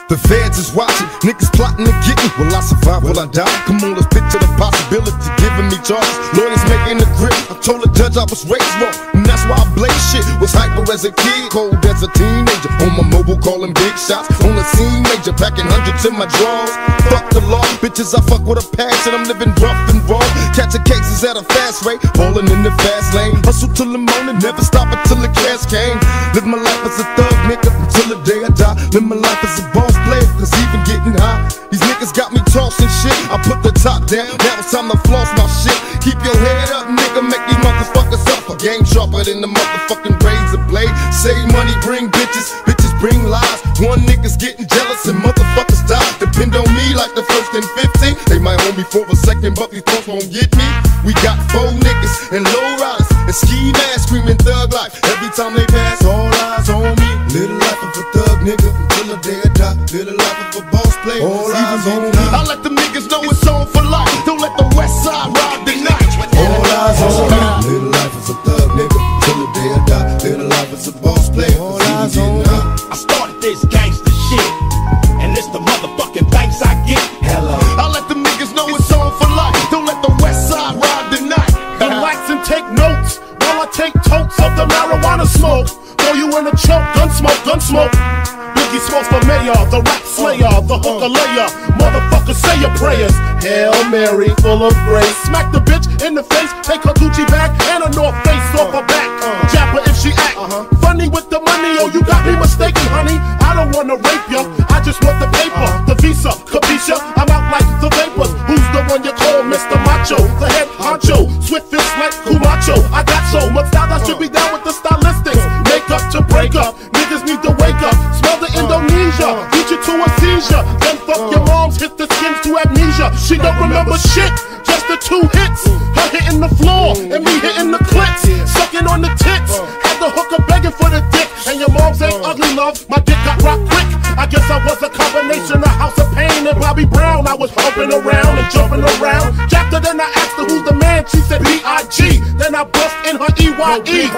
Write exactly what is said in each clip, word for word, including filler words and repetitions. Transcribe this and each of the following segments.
The feds is watching, niggas plotting to get me. Will I survive, will I die? Come on, let's picture the possibility giving me charges. Lawyers making a grip, I told the judge I was raised wrong, and that's why I blaze shit. Was hyper as a kid, cold as a teenager. On my mobile calling big shots, on the scene major, packing hundreds in my drawers. Fuck the law, bitches I fuck with a passion. I'm living rough and raw, catching cases at a fast rate, falling in the fast lane. Hustle till the morning, never stop until the cash came. Live my life as a thug nigga until the day I die. Live my life as a boss player, cause even getting high, these niggas got me tossing shit. I put the top down, now it's time to floss my shit. Keep your head up, nigga, make these motherfuckers suffer. Game sharper than the motherfucking razor blade. Save money, bring bitches, bitches bring lies. One nigga's getting jealous and motherfuckers die. Depend on me like the first and fifteen. They might hold me for a second, but these folks won't get me. We got four niggas and low riders and ski masks screaming thug life. Every time they pass, all eyes on me. Little life of a thug nigga until the day I die. Little life of a boss player, all eyes on me. I let the niggas know it's on for life. Don't let the west side ride the night. All eyes on me. Little life as a thug nigga until the day I die. Little life as a boss player, all eyes on me. I started this gangster shit, and it's the motherfucking thanks I get. Hello. I let the niggas know it's on for life. Don't let the west side ride the night. Relax and take notes while I take totes of the marijuana smoke. Throw you in a choke, gun smoke, gun smoke. Biggie smokes for mayor, the rap slayer, the hooker layer. Motherfucker, say your prayers. Hail Mary, full of grace. Smack the bitch in the face, take her Gucci bag and a North Face off her back. Jab her if she act funny with the money. Oh, you got me mistaken, honey. I don't wanna rape ya, I just want the paper, the visa, capisha. I'm out like the vapors. Who's the one you call Mister Macho? The head honcho, swift fist like Kumacho. I got so much style I should be down with the stylistics. Make up to break up, niggas need to wake up. Smell the Indonesia, beat you to a seizure. Then fuck your moms, hit the skins to amnesia. She don't remember shit, just the two hits. Her hitting the floor, and me hitting the clits. Sucking on the tits, had the hooker begging for the dick. And your moms ain't ugly, love, my dick got rocked quick. I guess I was a combination of House of Pain and Bobby Brown. I was humping around and jumping around. Jacked her, then I asked her who's the man. She said B I G Then I bust in her E Y E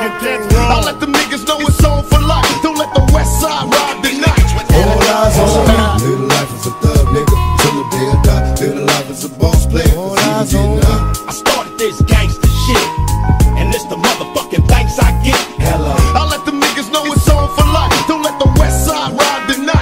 I let the niggas know it's on for life. Don't let the west side ride the night. All eyes on me. Little life is a thug nigga till the day I die. Little life is a boss player. All eyes on me. I started this gangster shit, and it's the motherfucking thanks I get. Hello. I let the niggas know it's on for life. Don't let the west side ride the night.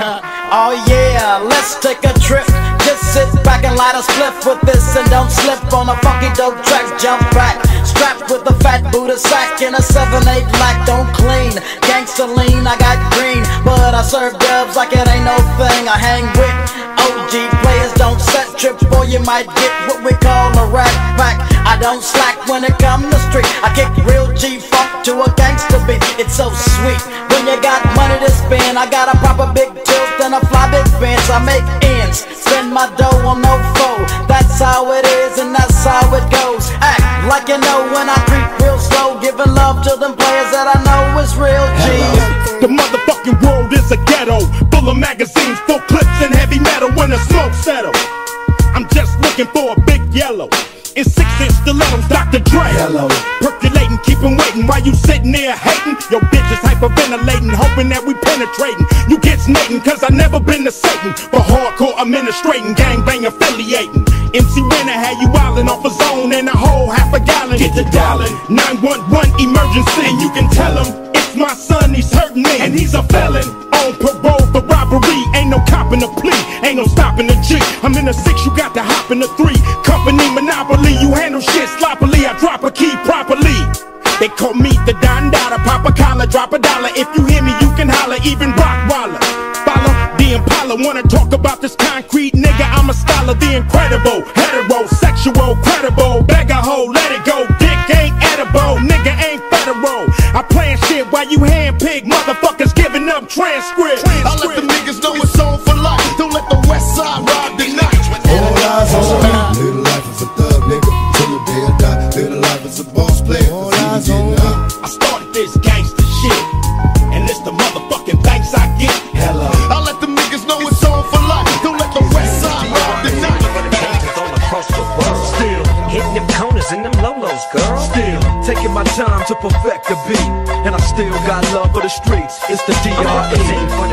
Oh yeah, let's take a trip. Just sit back and light a spliff with this, and don't slip on a funky dope track. Jump back, strapped with a fat Buddha sack and a seven eight black. Don't clean, gangsta lean. I got green, but I serve dubs like it ain't no thing. I hang with O G players, don't set trip, or you might get what we call a rat pack. I don't slack when it come to street. I kick real G funk to a gangsta beat. It's so sweet when you got money to spend. I got a proper big tilt and a fly big bench. I make ends, spend my dough on no foe. That's how it is and that's how it goes. Act like you know when I creep real slow, giving love to them players that I know is real G's. The motherfucking world is a ghetto, full of magazines, full clips and heavy metal. When the smoke settle, I'm just looking for a big yellow in six inch stilettos, Doctor Dre. Hello. Percolating, keeping waiting while you sitting there hating. Your bitch is hyperventilating, hoping that we penetrating. You get snating, cause I never been to Satan. For hardcore administrating, gangbang affiliating. M C Winner had you wildin' off a zone and a whole half a gallon. Get the dialing, nine one one emergency. And you can tell him it's my son, he's hurting me, and he's a felon on parole for robbery. Ain't no copping a plea, ain't no stopping the G. I'm in a six, you got to hop in a three. Company monopoly, you handle shit sloppily. I drop a key properly. They call me the Don Dada, pop a collar, drop a dollar. If you hear me, you can holler, even Rockwaller. Follow the Impala, wanna talk about this concrete nigga? I'm a scholar, the incredible, heterosexual, credible, beggar hoe, let it go. Dick ain't edible, nigga ain't federal. I plan shit while you handpick motherfuckers giving up transcript. I let the niggas know it's on for life. Don't let the west side ride the night. All eyes on me. Little life is a thug nigga till the day I die. Little life is a boss player. All eyes on me. I started this gangster shit, and it's the motherfucking thanks I get. Hello. I let the niggas know it's on for life. Don't let the west side ride the night. All across the world, still hitting them corners and them lolos, girl. Still taking my time to perfect the beat, and I still got love for the streets. It's the D R E. I'm for the gangsters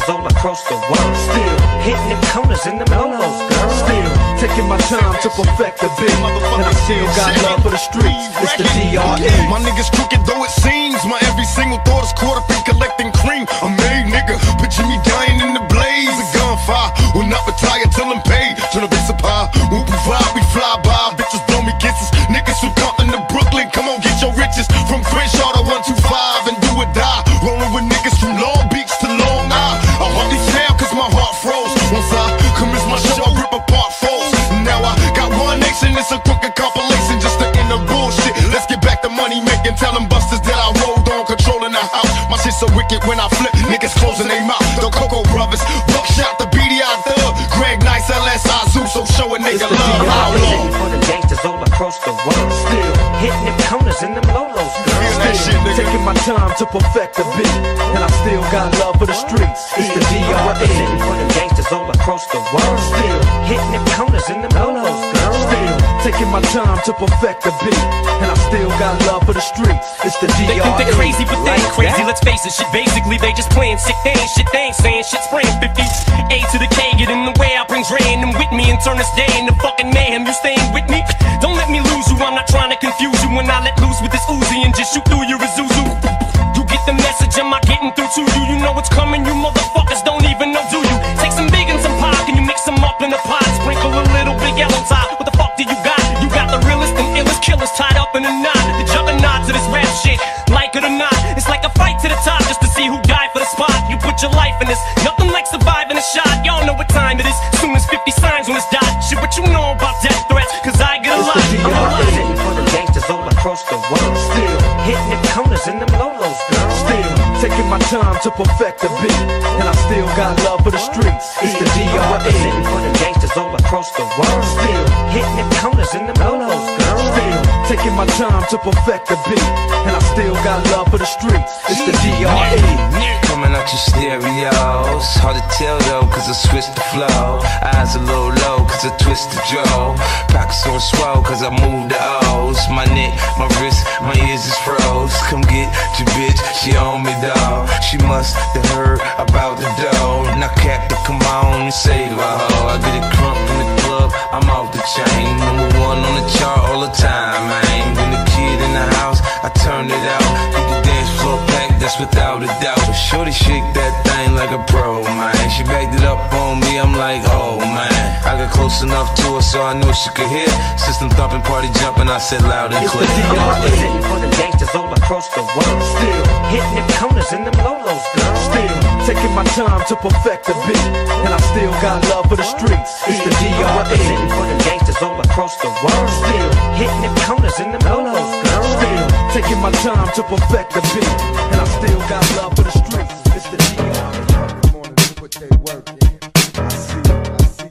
gangsters all across the world. Still hitting them corners in them lolos, girl. Still taking my time to perfect the beat, and I still got love for the streets. It's the D R E. My niggas crooked though it seems. My every single thought is caught up in collecting cream. I'm made, nigga. Picture me dying in the blaze of gunfire. Will not retire till I'm paid. Turn a base of pie. Who provide? We fly by. Bitches blow me kisses. Niggas from Compton to Brooklyn. Come on, get your riches. From Crenshaw to one two five and do or die. Rolling with niggas from Long Beach to Long Island. I hardly fail cause my heart froze. Once I commence my show, I rip apart foes. Now I got one nation. It's a crooked compilation just to end the bullshit. Let's get back to money making. Tell them busters that I rolled on, controlling the house. My shit so wicked when I flip, niggas closing their mouth. The Coco Brothers, Buckshot, the B D I Thug, Greg Nice, L S I Zoo, so show a nigga love. How long? For the gangsters all across the world. Still hitting them corners in them lolos, girl. That shit, nigga. Taking my time to perfect the beat, and I still got love for the streets. It's the D R E. For the gangsters all across the world. Still hitting them corners in them lolos, girl. Still taking my time to perfect the beat, and I still got love for the streets. It's the D R E. They think they're crazy, but they ain't crazy. Let's face it, shit. Basically, they just playing sick. They ain't shit. They ain't saying shit. Spraying fifty A to the K, get in the way. I bring Dre and them with me and turn this day into fucking mayhem. You staying with me? Don't let me lose you. I'm not trying to confuse you. When I let loose with this Uzi and just shoot through your Isuzu. You get the message. Am I getting through to you? You know what's coming. You motherfuckers don't even know, do you? Take some big and some pop, and you mix them up in a pot. Sprinkle a little big yellow top. What the fuck do you got? You got the realest and illest killers tied up in a knot. The juggernaut to this rap shit, like it or not. It's like a fight to the top just to see who died for the spot. You put your life in this, nothing like surviving a shot. Y'all know what time it is, soon as fifty signs on this dot. Shit, what you know about death threats, cause I get a lot. I'm for the gangsters all across the world. Still hitting them corners in them lolos, girl. Still taking my time to perfect the beat, and I still got love for the streets. It's the D R E. For the gangsters all across the world. Still hitting them corners in them lolos, girl. Still taking my time to perfect the beat, and I still got love for the streets. It's the D R E. Coming out your stereos, hard to tell though, cause I switched the flow. Eyes a little low, cause I twist the jaw. Pockets on swell, cause I moved the O's. My neck, my wrist, my ears is froze. Come get your bitch, she on me, dawg. She must have heard about the dough. Now cap to come on and save a hoe. I get it crunk in the club, I'm off the chain. Number one on the chart all the time, man. When the kid in the house, I turn it out. Keep the dance floor packed, that's without a doubt. Shorty shake that thing like a pro, man. She backed it up on me, I'm like, oh man. I got close enough to her so I knew she could hear. System thumping, party jumping, I said loud and clear. I'm for the gangsters all across the world. Still hitting them corners in them lolos, girl. Still taking my time to perfect the beat, and I still got love for the streets. It's the D R E. For the gangsters all across the world. Still hitting them corners in them lolos, girl. Still taking my time to perfect the beat, and I still got love for the streets. It's the D R E. Come on and put that work in. I see you, I see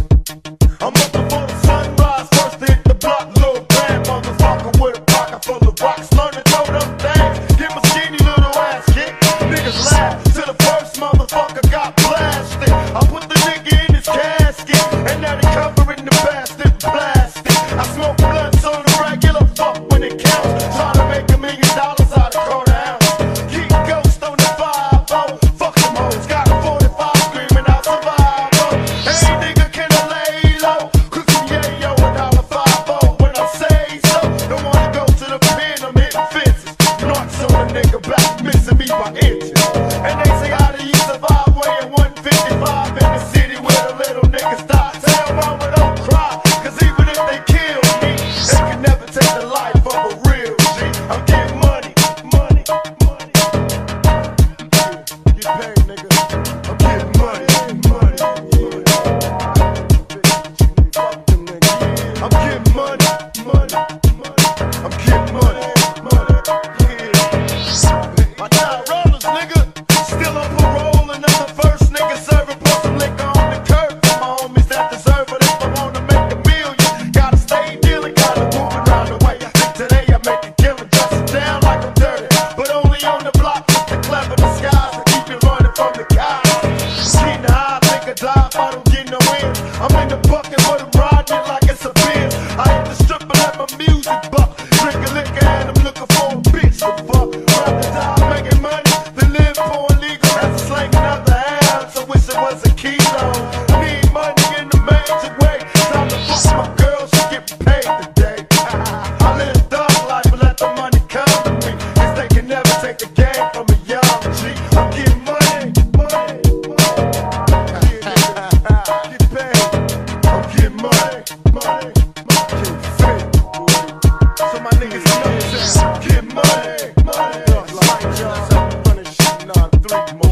you. I'm up before the sunrise, first to hit the block, little bad motherfucker with a pocket full of rocks. Learn to throw them things, get my skinny little ass kicked. Niggas laugh till the first motherfucker got blasted. I put the nigga in his casket, and now they covering the bastard plastic. I smoke blunts on the regular, fuck when it counts. Trying to make a million dollars out of quarter ounce. Keep ghost on the fire.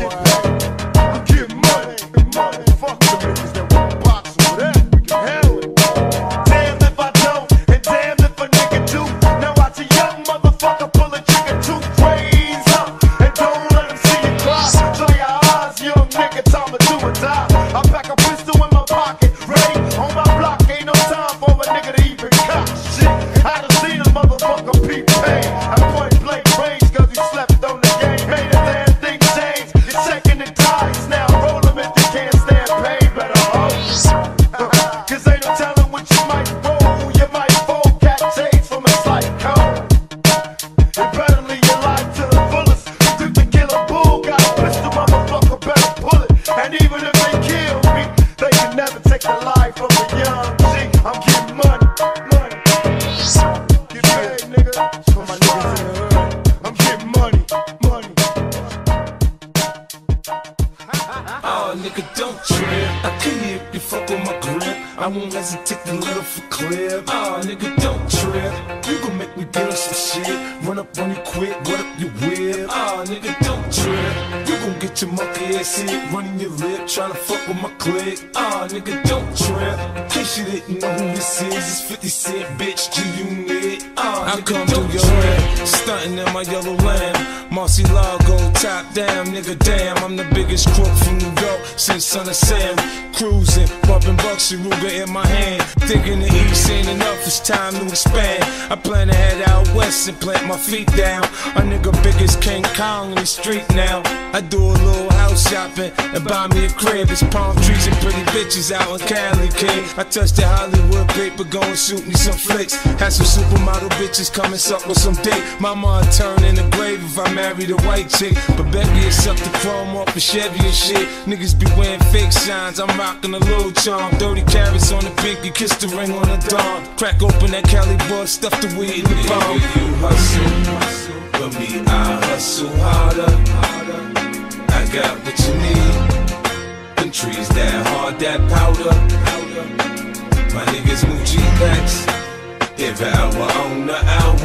get paid. I'm getting money, money. Fuck the niggas that want box or whatever. We can handle it. Damn if I don't, and damn if a nigga do. Now watch a young motherfucker pull a trigger two ways up, and don't let him see you cry. Show your eyes, young nigga, time to do or die. I pack a pistol in my pocket, ready on my block. Ain't no time for a nigga to even cop shit. I done seen a motherfucker peep pain. I point blank range cause he slept on the game. Made a damn thing change. You're checking the dice now. Roll them if you can't stand pain. Better hope. Cause ain't no telling what you might roll. You might fold cat shades from a slight cold. You better live your life to the fullest. Took to kill a bull, got a pistol, motherfucker, better pull it. And even if they kill me, they can never take the life of a young G. I'm getting money, money. Get paid, nigga. For my niggas in the hood. I'm getting money, money. Oh, nigga, don't trip. I kill you if you fuck with my grip. I won't hesitate to let for clip. Oh, nigga, don't trip. You gon' make me get on some shit. Run up on you quick, what up your whip. Oh, nigga, don't trip. You gon' get your monkey ass hit. Running your lip, tryna fuck with my click. Oh, nigga, don't trip. In case you didn't know who this is, it's fifty cent, bitch, G-Unit. Oh, I come through your land, stunting in my yellow land. Marcy Lago, top down, nigga, damn. I'm the biggest crook from New York since Son of Sam. Cruising, bumping Bucks and Ruger in my hand. Thinking the East ain't enough, it's time to expand. I plan to head out west and plant my feet down. A nigga big as King Kong in the street now. I do a little house shopping and buy me a crib. It's palm trees and pretty bitches out in Cali, kid. I touched the Hollywood paper, go and shoot me some flicks. Had some supermodel bitches come and suck with some dick. Mama would turn in the grave if I married a white chick. But Becky had sucked the chrome off of Chevy and shit. Niggas be wearing fake shines, I'm rocking a little charm. thirty carats on the pinky, kiss the ring on the dawn. Crack open that Cali bud, stuff the weed in the bomb. You hustle, but me I hustle harder. I got what you need. Them trees that hard, that powder. My niggas move G-Packs every hour on the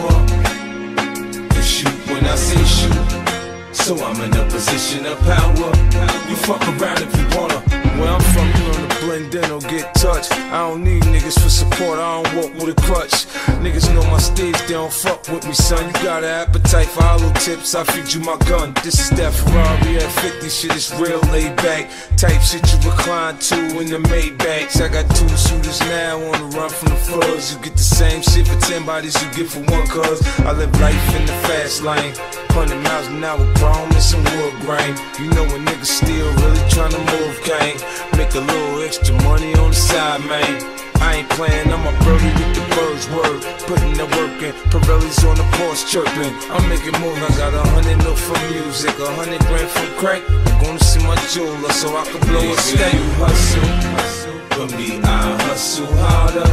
hour. You shoot when I say shoot, so I'm in a position of power. You fuck around if you wanna. Where I'm from, you learn to blend in or get touched. I don't need niggas for support, I don't walk with a crutch. Niggas know my stage, they don't fuck with me, son. You got an appetite for hollow tips, I feed you my gun. This is that Ferrari F fifty shit, it's real laid back. Type shit you recline to in the Maybachs. I got two shooters now on the run from the fuzz. You get the same shit for ten bodies you get for one, cuz I live life in the fast lane. Hundred miles an hour, chrome and some wood grain. You know when niggas still really tryna move, gang. Make a little extra money on the side, man. I ain't playing, I'm a birdie with the bird's word. Putting the work in, Pirelli's on the porch chirping. I'm making moves, I got a hundred mil for music, a hundred grand for crack. I'm gonna see my jeweler so I can blow a stack. You hustle, but me I hustle harder.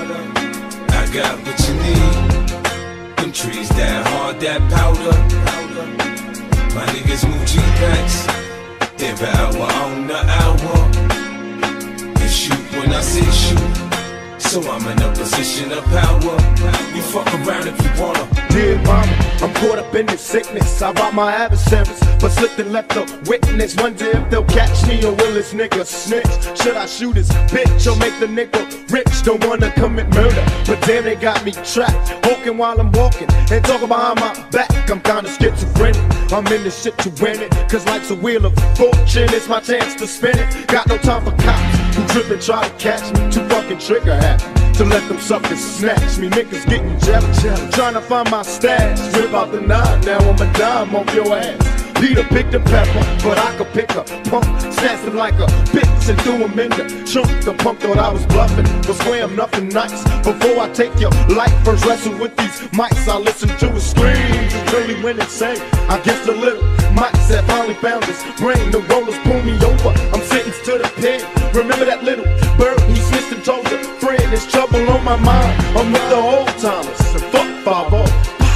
I got what you need. Them trees that hard, that powder. My niggas move G-Packs every hour on the hour. You shoot when I say shoot, so I'm in a position of power. You fuck around if you wanna. Dear mama, I'm caught up in this sickness. I robbed my adversaries, but slipped and left a witness. Wonder if they'll catch me or will this nigga snitch? Should I shoot his bitch or make the nigga rich? Don't wanna commit murder, but damn they got me trapped. Walking while I'm walking and talking behind my back. I'm kinda schizophrenic. I'm in this shit to win it, cause life's a wheel of fortune. It's my chance to spin it. Got no time for cops who trip and try to catch me. Too fucking trigger happy to let them suckers snatch me. Niggas getting jealous, trying to find my stash. Rip out the nine, now I'm a dime off your ass. Peter picked a pepper, but I could pick a pump. Snatched him like a bitch and threw him in the trunk. The punk thought I was bluffing, but swear I'm nothing nice. Before I take your life, first wrestle with these mics. I listen to his screams until he went insane. I guess the little mics that finally found his brain. The rollers pull me over, I'm sentenced to the pen. Remember that little bird, he switched and told a friend. There's trouble on my mind, I'm with the old timers. And fuck five oh.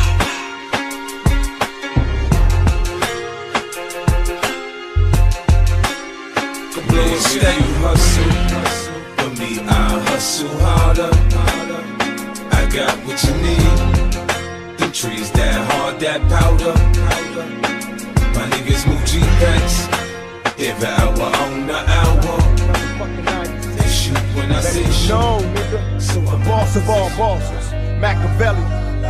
That you hustle, but me I hustle harder. I got what you need. Them trees that hard, that powder. My niggas move G-Packs every hour on the hour. They shoot when I say shoot. No, nigga. So the boss of all bosses, Machiavelli.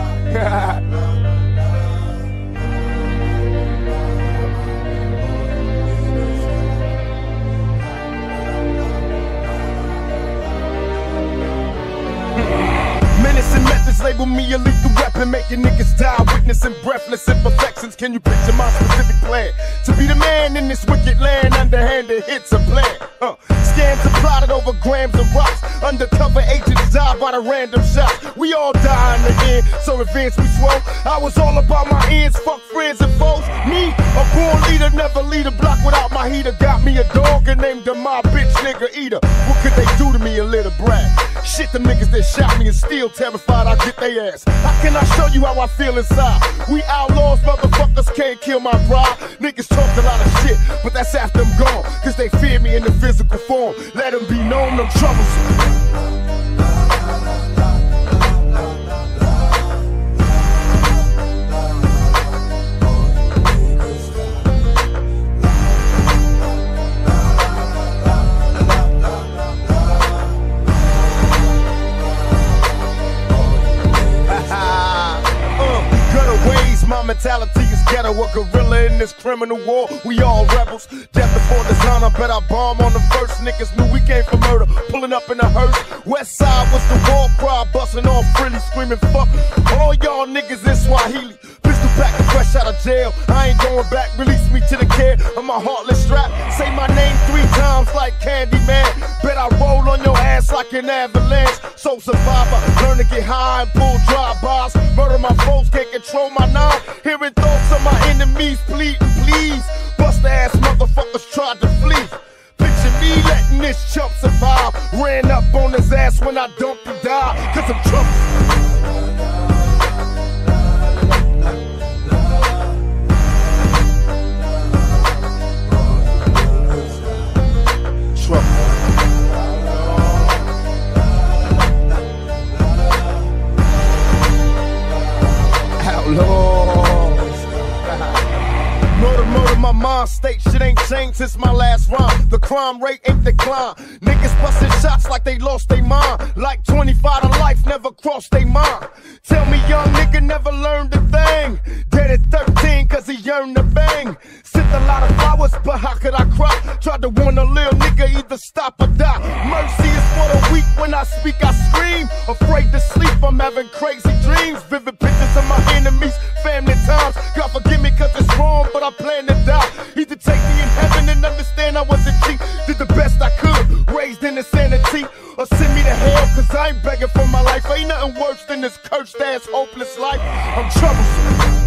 Menace and methods label me a lethal weapon, making niggas die, witnessing breathless imperfections. Can you picture my specific plan? To be the man in this wicked land, underhanded hits a plan. Uh, scams are plotted over grams of rocks. Undercover agents die by the random shots. We all die in the end, so advance we swole. I was all about my ends, fuck friends and foes. Me, a born leader, never lead a block without my heater. Got me a dog and named him my bitch nigga eater. What could they do to me, a little brat? Shit, the niggas that shot me and still terrified I get they ass. How can I show you how I feel inside? We outlaws, motherfuckers can't kill my pride. Niggas talk a lot of shit, but that's after I'm gone. Cause they fear me in the physical form. Let them be known I'm troublesome. My mentality is ghetto, a gorilla in this criminal war. We all rebels, death before dishonor. Bet I bomb on the first. Niggas knew we came for murder, pulling up in a hearse. West side was the war cry, busting off frilly, screaming fuck all y'all niggas in Swahili. Pistol back and fresh out of jail. I ain't going back, release me to the care of my heartless strap. Say my name three times like Candyman. Bet I roll on your ass like an avalanche. So survivor, learn to get high and pull drive-bys. Murder my foes, can't control my nine. Hearing thoughts of my enemies pleading, please. Bust ass motherfuckers tried to flee. Picture me letting this chump survive. Ran up on his ass when I dumped and died. Cause I'm trouble. Murder, murder, my mind state. Shit ain't changed since my last rhyme. The crime rate ain't declined. Niggas busting shots like they lost their mind. Like twenty-five to life never crossed their mind. Tell me young nigga never learned a thing. Dead at thirteen cause he yearned to bang. Sent a lot of flowers, but how could I cry? Tried to warn a little nigga either stop or die. Mercy is for the weak, when I speak I scream. Afraid to sleep, I'm having crazy dreams. Vivid pictures of my enemies, family times. God forgive me cause it's wrong, but I plan to die. Either take me in heaven and understand I wasn't cheap. Did the best I could, raised in insanity. Or send me to hell cause I ain't begging for my life. Ain't nothing worse than this cursed ass hopeless life. I'm troublesome.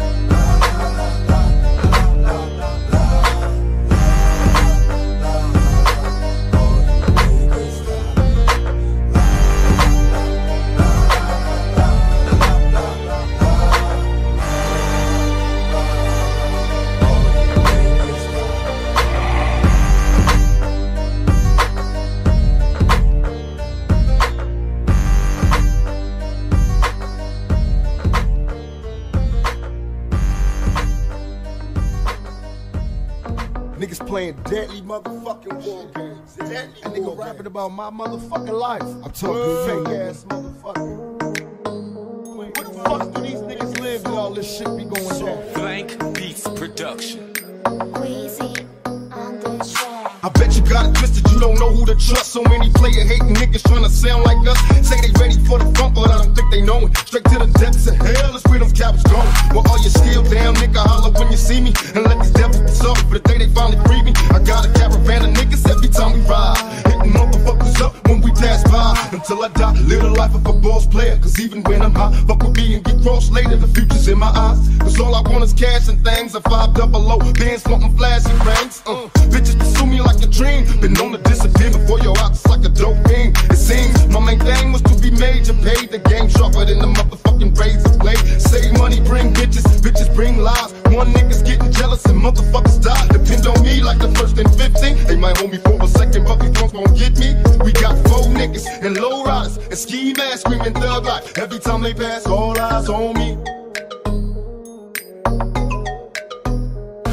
Niggas playing deadly motherfucking war games. Deadly and nigga rapping about my motherfucking life. I'm talking fake ass motherfucker. Where the fuck do these niggas live and all this shit be going on? Blank Beats Production. Weezy on the track. I bet you got it twisted, you don't know who to trust. So many player hating niggas trying to sound like us. Say they ready for the front, but I don't think they know it. Straight to the depths of hell, let's where them cowards going. Well, all you still down, nigga, holler when you see me. And let these devils be sorry for the day they finally free me. I got a caravan of niggas every time we ride. Hitting motherfuckers up when we pass by. Until I die, live the life of a boss player. Cause even when I'm high, fuck with me and get crossed later. The future's in my eyes. Cause all I want is cash and things. A five double O, bands wanting flashing rings. Uh, bitches pursue me like a dream. Been known to disappear before your eyes like a dope fiend. It seems my main thing was to be major. Paid the game sharper than the motherfucking razor blade. Save money, bring bitches, bitches bring lies. One nigga's getting jealous and motherfuckers die. Depend on me like the first and fifteen. They might hold me for a second, but these drunks won't get me. We got four niggas and low riders and ski masks screaming thug life. Every time they pass, all eyes on me.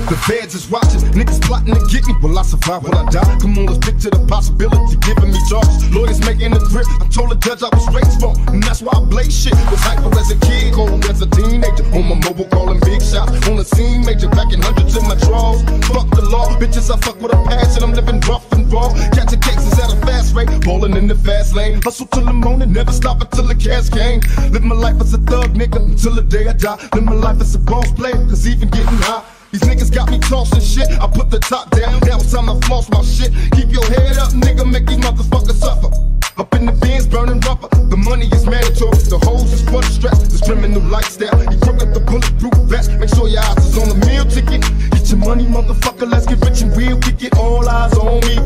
The feds is watching, niggas plotting to get me. Will I survive? Will I die? Come on, let's picture the possibility, giving me charges. Lawyers making a grip. I told the judge I was raised wrong, and that's why I blaze shit. Was hyper as a kid, cold as a teenager. On my mobile, calling big shots. On the scene, major, packing hundreds in my drawers. Fuck the law, bitches, I fuck with a passion. I'm living rough and raw. Catching cases at a fast rate, balling in the fast lane. Hustle till the morning, never stop until the cash came. Live my life as a thug, nigga, until the day I die. Live my life as a boss player, cause even getting high. These niggas got me tossing shit. I put the top down, now it's time to floss my shit. Keep your head up, nigga, make these motherfuckers suffer. Up in the bins, burning rubber. The money is mandatory, the hoes is for the stress. This criminal lifestyle, you crook up the bulletproof vest. Make sure your eyes is on the meal ticket. Get your money, motherfucker, let's get rich and real. Kick it, all eyes on me.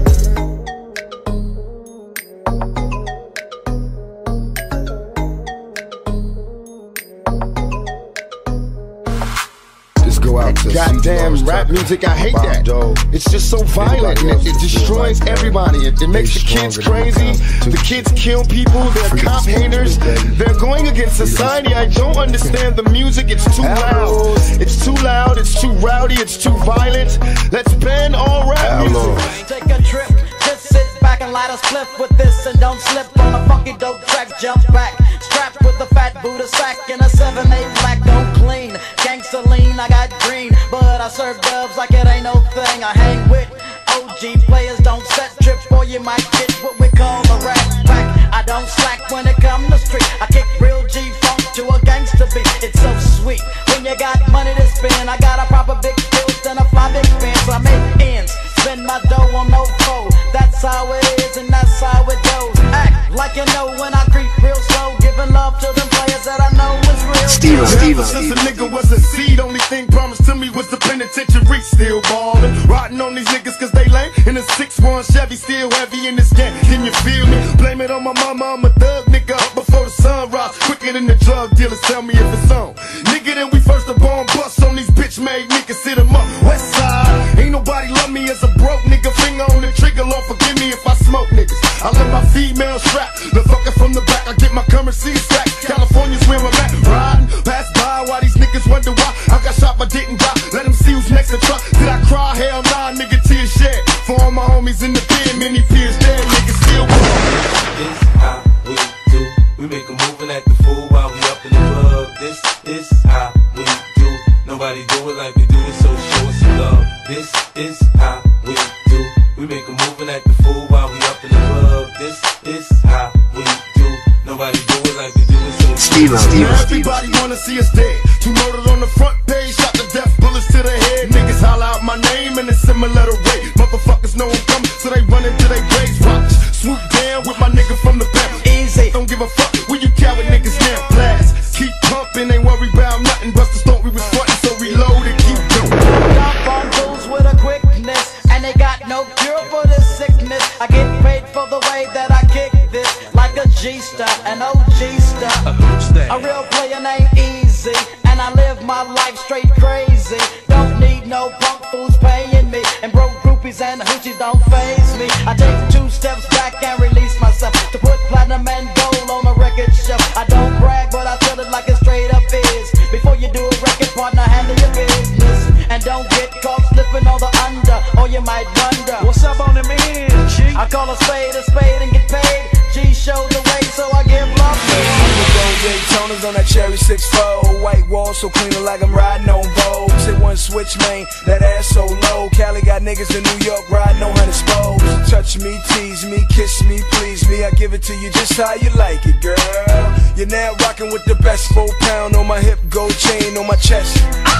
Goddamn rap music, I hate that. It's just so violent and it, it destroys everybody. It, it makes the kids crazy. The kids kill people. They're cop haters. They're going against society. I don't understand the music. It's too loud. It's too loud. It's too rowdy. It's too violent. Let's ban all rap music. Take a trip. Just sit back and light a spliff with this and don't slip on a funky dope track. Jump back. Strapped with a fat Buddha sack and a seven eight black. Don't clean. Gangsta lean. I got green. But I serve dubs like it ain't no thing. I hang with O G players, don't set trips, boy, you might get what we call a rat pack. I don't slack when it come to street. I kick real G-funk to a gangster beat. It's so sweet when you got money to spend. I got a proper big bills and a fly big fence. So I make ends, spend my dough on no foe. That's how it is and that's how it goes. Act like you know when I creep real slow, giving love to them players that I know is real. Steve, Steve, since a nigga was a seed, only thing promised to me was the penitentiary. Still ballin', riding on these niggas cause they lame. In a six one Chevy, still heavy in this game. Can you feel me? Blame it on my mama, I'm a thug nigga. Up before the sun rise, quicker than the drug dealers. Tell me if it's on. Nigga, then we first the bomb bust on these bitch made niggas. Sit 'em up, west side. Ain't nobody love me as a broke nigga. Finger on the trigger, Lord forgive me if I smoke niggas. I love my female strap. The fucker from the back, I get my currency stacked. California's where I'm at. Riding, pass by while these niggas wonder why I got shot but didn't die. Let them see who's next to try. Did I cry? Hell nah, nigga, tears shed. For all my homies in the pen, many peers dead, niggas still born. This how we do. We make a move and act the fool while we up in the club. This is how we do. Nobody do it like we do it, so show us some love. This is how we do. We make a move and act the fool while we up in the club. This is how we do. Nobody do it like we do it, so Steve, Steve, everybody wanna see us dead. Two murdered on the front page, shot to death, bullets to the head. Niggas holler out my name in a similar way. Motherfuckers know I'm coming, so they run into their graves. Watch, swoop down with my nigga from the back. Easy, don't give a fuck when you coward niggas now. Blast, keep pumping, ain't worry about nothing. Busters thought we was frontin', so reload and keep going. Dump on fools with a quickness, and they got no cure for this sickness. I get paid for the way that I kick this, like a G-star, an O G-star. A real player named Easy, and I live my life straight crazy. Don't need no punk fools paying me, and broke groupies and hoochies don't faze me. I take two steps back and release myself to put platinum and gold on a record shelf. I don't brag, but I tell it like it straight up is. Before you do a record, partner, handle your business, and don't get caught slipping on the under, or you might wonder what's up on them ends. G? I call a spade a spade and get paid. G showed the way, so I give love to him. Daytonas on that cherry six four, white wall so clean like I'm riding on Vogue. Hit one switch, man, that ass so low. Cali got niggas in New York riding on hundred spokes. Touch me, tease me, kiss me, please me. I give it to you just how you like it, girl. You're now rocking with the best. Four pound on my hip, gold chain on my chest.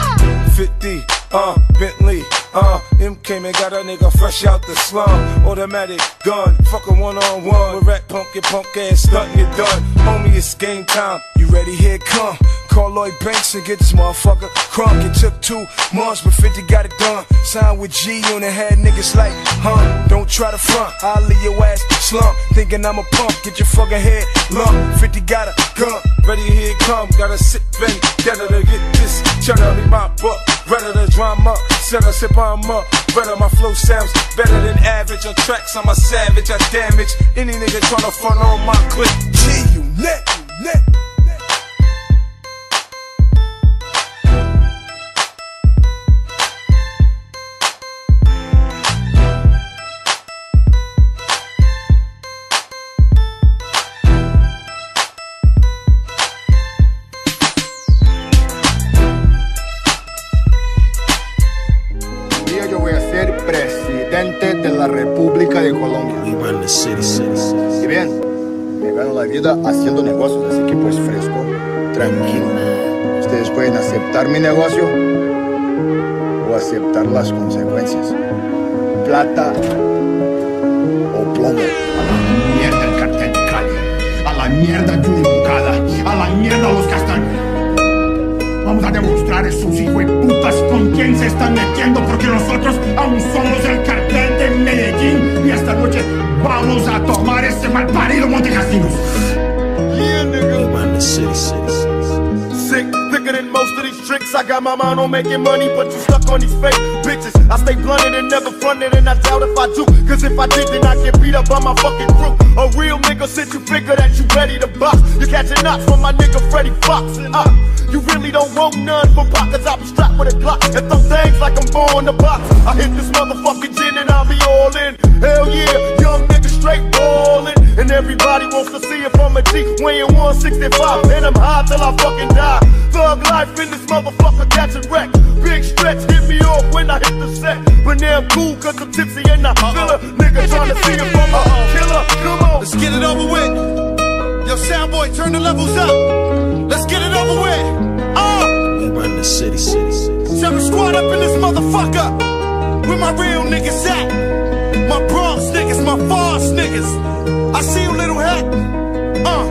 fifty, uh, Bentley, uh, M came and got a nigga fresh out the slum. Automatic gun, fuckin' one on one. With rat punk, your punk ass stuntin', you done. Homie, it's game time. You ready? Here it come. Call Lloyd Banks and get this motherfucker crunk. It took two months, but fifty got it done. Signed with G on it, had niggas like, huh? Don't try to front, I'll leave your ass slump. Thinking I'm a punk, get your fucking head lump. fifty got a gun, ready, here it come. Gotta sit ready, gotta to get this. Cheddar be my butt, ready to drama. Set a sip on up, better my flow sounds better than average. On tracks, I'm a savage, I damage any nigga tryna front on my clip. G, you net, you net. presidente de la República de Colombia. We run the city, city, city. Y bien, me gano la vida haciendo negocios, así que pues fresco, tranquilo. Ustedes pueden aceptar mi negocio o aceptar las consecuencias. Plata o plomo. A la mierda el cartel de Cali, a la mierda Yuri Bucada, a la mierda los Castaños. Vamos a demostrar a esos hijos de putas con quién se están metiendo, porque nosotros aún somos el cartel de Medellín y esta noche vamos a tomar este malparido Montecasinos. Yeah, nigga. We run the city, city, city. Sick, thicker than most of these tricks. I got my mind on making money, but you stuck on these fake bitches. I stay blunted and never fronted, and I doubt if I do. Cause if I did, then I get beat up by my fucking crew. A real nigga since you figure that you ready to box. You catching knots from my nigga Freddie Fox. Uh, you really don't want none from pockets. I be strapped with a Glock and throw things like I'm born to box. I hit this motherfucking gin and I'll be all in. Hell yeah, young nigga straight ballin'. And everybody wants to see it from a G, weighing one sixty-five, and I'm high till I fucking die. Thug life in this motherfucker catching wreck. Big stretch hit me off when I hit the set, but now I'm cool cause I'm tipsy and I feel a nigga trying to see it from a killer. Come on, let's get it over with. Yo, soundboy, turn the levels up. Let's get it over with. Uh, we run the city, city, city. Seven squad up in this motherfucker. Where my real niggas at? My Bronx niggas, my Foss niggas. I see you, little hat. Uh.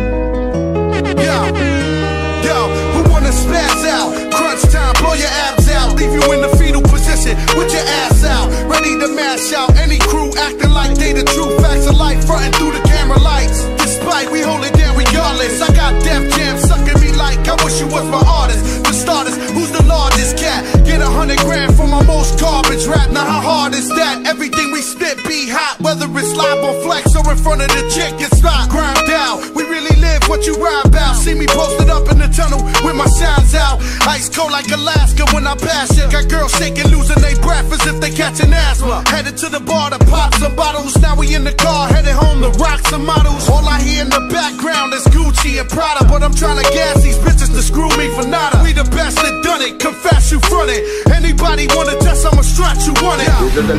Yo, yo, who wanna spaz out? Crunch time, blow your abs out. Leave you in the fetal position with your ass out. Ready to mash out any crew acting like they the true facts of life, fronting through the camera lights. Despite we hold it down regardless. I got Def Jam sucking me like I wish you was my artist. For starters, who's the largest cat? Get a hundred grand for my most garbage rap. Now how hard is that? Everything we spit be hot, whether it's live on flex or in front of the chick, it's not grind out. We really live what you rhyme about. See me posted up in the tunnel with my signs out. Ice cold like Alaska when I pass it. Got girls shaking, losing their breath as if they catching asthma. Headed to the bar to pop some bottles. Now we in the car, headed home to rock some models. All I hear in the background is Gucci and Prada, but I'm trying to gas these bitches to screw me for nada. We the best that done it, confess you front it. Anybody wanna test, I'ma strut, you want it.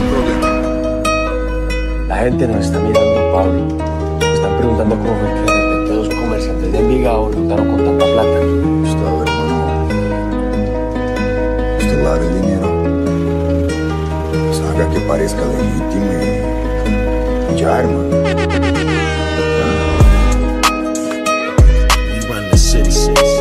La gente nos está mirando, Pablo. Están preguntando cómo fue que de repente dos comerciantes de Envigado resultaron con tanta plata. Gustavo, hermano, usted lave el dinero, pues haga que parezca legítimo y ya, hermano. We run the city, city, city.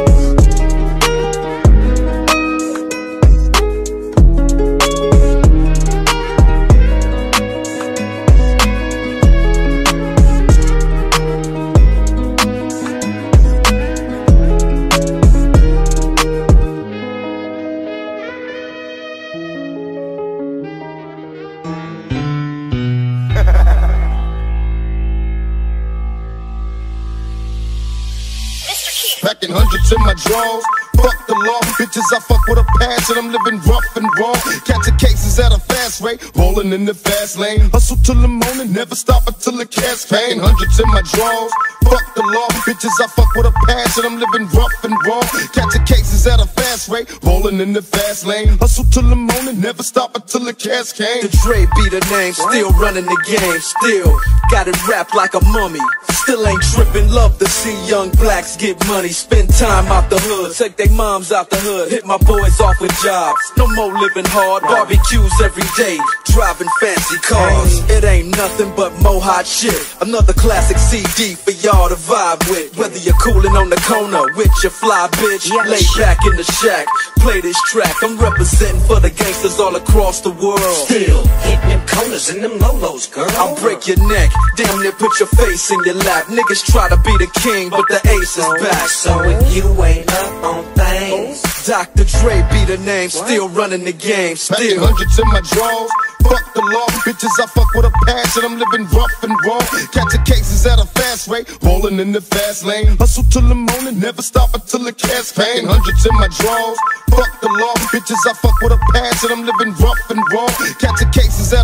Packing hundreds in my drawers. Fuck the law, bitches, I fuck with a passion. I'm living rough and raw. Catching cases at a fast rate, rolling in the fast lane. Hustle till the morning, never stop until the cash pain. Hundreds in my drawers. Fuck the law, bitches, I fuck with a passion. I'm living rough and raw. Catching cases at a fast rate, rolling in the fast lane. Hustle till the morning, never stop until the cash came. The Dre be the name, still running the game, still got it wrapped like a mummy. Still ain't tripping, love to see young blacks get money. Spend time out the hood, take they moms out the hood. Hit my boys off with jobs, no more living hard. Barbecues every day, driving fancy cars. It ain't nothing but mo hot shit. Another classic C D for y'all to vibe with. Whether you're cooling on the corner with your fly bitch, lay back in the shack, play this track. I'm representing for the gangsters all across the world. Still hitting them corners and them lolos, girl. I'll break your neck, damn near put your face in your lap. Niggas try to be the king, but the ace is back. So if you ain't up on things, Doctor Dre be the name, still running the game, still. Packing hundreds in my drawers. Fuck the law, bitches, I fuck with a passion. I'm living rough and raw. Catching cases at a fast rate, rolling in the fast lane. Hustle till the morning, never stop until the cash pain. Hundreds in my drawers. Fuck the law, bitches, I fuck with a passion. I'm living rough and raw. Catching cases at a fast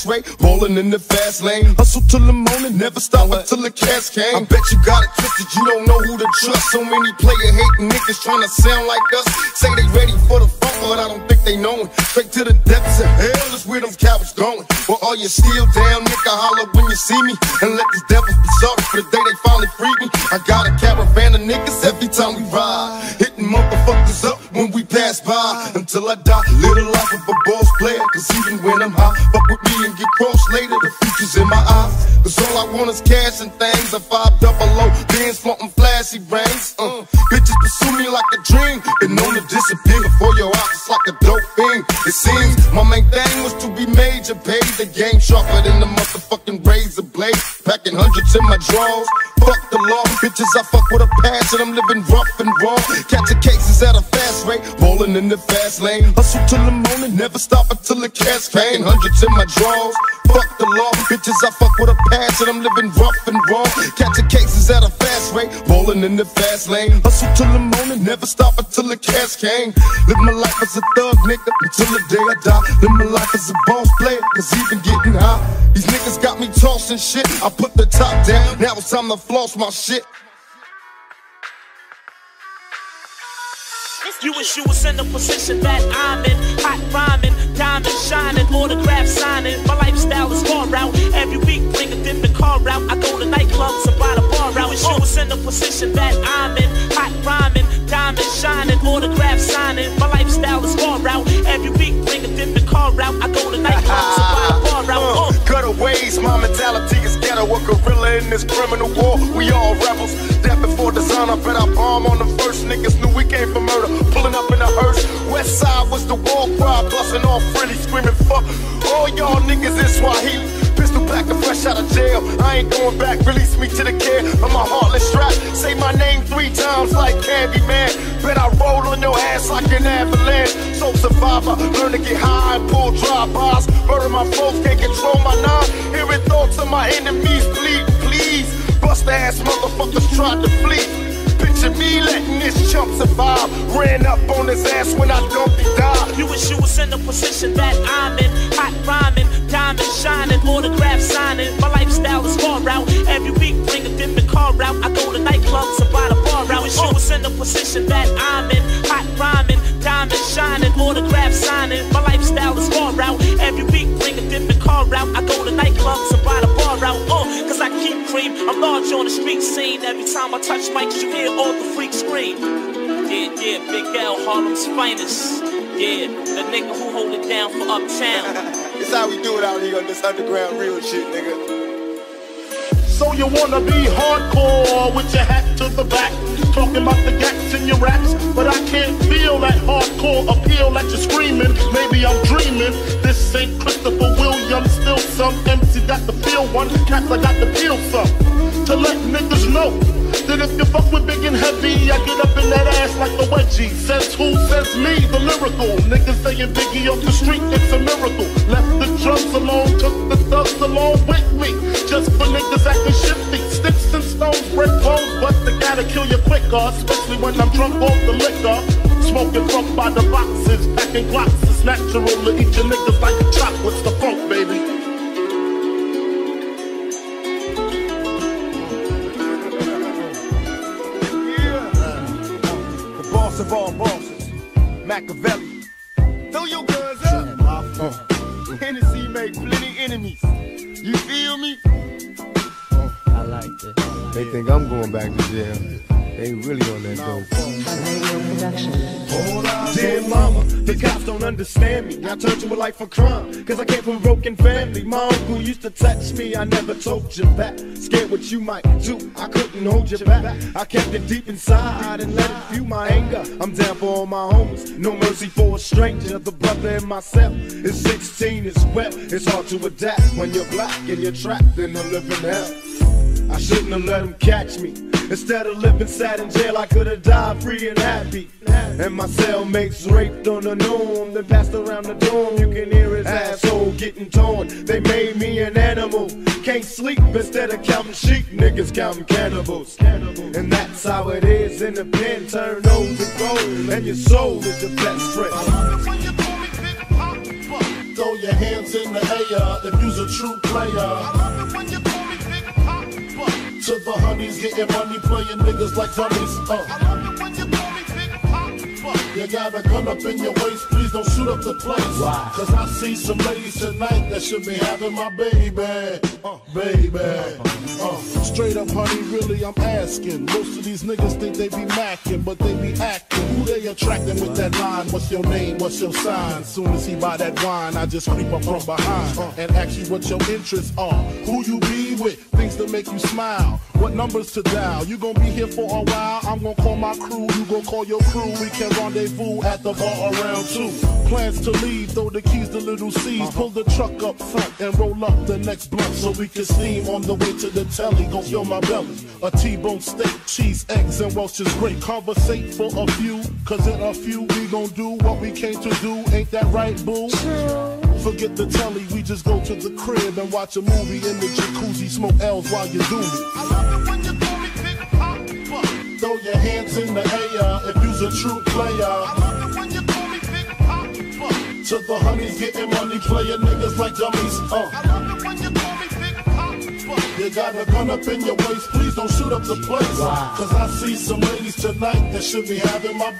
rate, rolling in the fast lane. Hustle till the morning, never stop until the cash came. I bet you got it twisted, you don't know who to trust. So many player hating niggas trying to sound like us. Say they ready for the front, but I don't think they know it. Straight to the depths of hell is where them cowards going. Well, all you still down, nigga, holler when you see me. And let these devils be sorry for the day they finally freed me. I got a caravan of niggas every time we ride, hitting motherfuckers up when we pass by. Until I die, live the life of a boss player. Cause even when I'm high, fuck with me and get crossed later. The future's in my eyes, cause all I want is cash and things. A five double O, bands flaunting flashy rings. uh, Bitches pursue me like a dream, been known to disappear before your eyes. It's like a dope thing. It seems my main thing was to be major, pay the game sharper than the motherfucking razor blade. Packing hundreds in my drawers, fuck the law. Bitches I fuck with a passion, I'm living rough and raw. Catching cases at a fast rate, rolling in the fast lane. Hustle till the morning, never stop until the cash came. Hundreds in my drawers, fuck the law. Bitches I fuck with a passion, I'm living rough and raw. Catching cases at a fast rate, rolling in the fast lane. Hustle till the morning, never stop until the cash came. Live my life as a thug nigga until the day I die. Live my life as a boss player, cause even getting high, these niggas got me tossing shit. I put the top down, now it's time to floss my shit. You wish you was in the position that I'm in. Hot rhyming, diamond shining, autograph signing. My lifestyle is far out. Every week bring a different car out. I go to nightclubs and buy the bar out. Wish you was in the position that I'm in. Hot rhyming, diamond shining, autograph signing. My lifestyle is far out. Every week bring a different car out. I go to nightclubs and buy the bar out. Uh, Cutaways, my mentality is ghetto. A gorilla in this criminal war. We all rebels. Death before design. I bet I bomb on the first. Niggas knew we came for murder. Pulling up in a hearse. West side was the war cry. Busting off freely, screaming fuck all y'all niggas in Swahili. Pistol back and fresh out of jail. I ain't going back. Release me to the care of my heartless strap. Say my name three times like Candyman. Bet I roll on your ass like an avalanche. So survivor, learn to get high and pull drive-bys. Murder my folks, can't control my nine. Hearing thoughts of my enemies bleed, please. Bust ass motherfuckers tried to flee. Picture me letting this chump survive. Ran up on his ass when I dumped he died. You wish you was in the position that I'm in. Hot rhyming, diamond shining, autograph signing. My lifestyle is far out. Every week bring a different car out. I go to nightclubs and buy the bar out. You wish you was in the position that I'm in. Hot rhyming, diamond shining, autograph signing. My lifestyle is far out. Every week bring a different car out. I go to nightclubs and buy the bar out. Oh, cause I keep cream. I'm large on the street scene. Every time I touch mics, you hear all the freaks scream. Yeah, yeah, Big L, Harlem's finest. Yeah, the nigga who hold it down for Uptown. It's how we do it out here on this underground real shit, nigga. So you wanna be hardcore with your hat to the back, talking about the gaps in your raps, but I can't feel that hardcore appeal that you're screaming. Maybe I'm dreaming. This ain't Christopher Williams, still some M C got the feel one, cats I got to feel some. To let niggas know that if you fuck with big and heavy, I get up in that ass like a wedgie. Says who? Says me, the lyrical. Niggas saying Biggie off the street, it's a miracle. Left the drums alone, took the thugs along with me. Just for niggas acting shifty. Sticks and stones, break bones, but they gotta kill you quicker. Especially when I'm drunk off the liquor. Smoking funk by the boxes, packing glocks. It's natural to eat your niggas like chocolates. The funk, baby. Of all bosses, Machiavelli. Throw your guns up. Uh, Hennessy make plenty enemies. You feel me? Uh, I like this. They think I'm going back to jail. They really on that dope. Dear mama, the cops don't understand me. I turned to a life of crime, cause I came from a broken family. My uncle used to touch me, I never told you that. Scared what you might do, I couldn't hold you back. I kept it deep inside and let it fuel my anger. I'm down for all my homies, no mercy for a stranger. The brother in myself is sixteen as well. It's hard to adapt when you're black and you're trapped in a living hell. I shouldn't have let him catch me. Instead of living sad in jail, I could have died free and happy. And my cellmates raped on the norm, then passed around the dorm. You can hear his asshole getting torn. They made me an animal. Can't sleep instead of counting sheep. Niggas counting cannibals. And that's how it is in the pen. Turn those to gold, and your soul is your best friend. Throw your hands in the air if you's a true player. I love it when you call me Big Pop. To the honeys getting money, playing niggas like dummies. Uh. I love it when you call me Big Pop. You got a gun up in your waist, please don't shoot up the place. Why? Cause I see some ladies tonight that should be having my baby. Uh, baby. Uh, straight up, honey, really, I'm asking. Most of these niggas think they be macking, but they be acting. Who they attracting with that line? What's your name? What's your sign? Soon as he buy that wine, I just creep up from behind uh, and ask you what your interests are. Who you be with? Things that make you smile. What numbers to dial? You gon' be here for a while. I'm gon' call my crew. You gon' call your crew. We can rendezvous at the bar around two. Plans to leave, throw the keys to little C's. Pull the truck up front and roll up the next blunt so we can steam on the way to the telly. Gon' fill my belly. A T-bone steak, cheese, eggs, and Welch's grape. Conversate for a few, cause in a few we gon' do what we came to do. Ain't that right, boo? Forget the telly, we just go to the crib and watch a movie in the jacuzzi. Smoke L's while you do me. I love it when you call me Big Pop. Throw your hands in the air if you's a true player. I love it when you call me Big Pop. To the honeys getting money, playing niggas like dummies. Uh. I love it when you call me Big Pop. You got a gun up in your waist, please don't shoot up the place. Wow. Cause I see some ladies tonight that should be having my